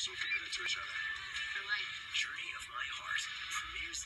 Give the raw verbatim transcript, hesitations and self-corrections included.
so committed to each other. For life. Journey of My Heart premieres